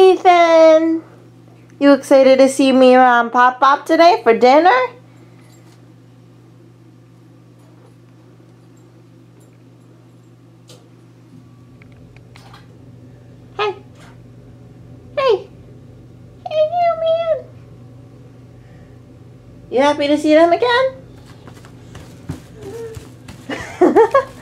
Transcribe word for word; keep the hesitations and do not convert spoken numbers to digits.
Ethan! You excited to see Meema and Pop Pop today for dinner? Hey! Hey! Hey, you man! You happy to see them again?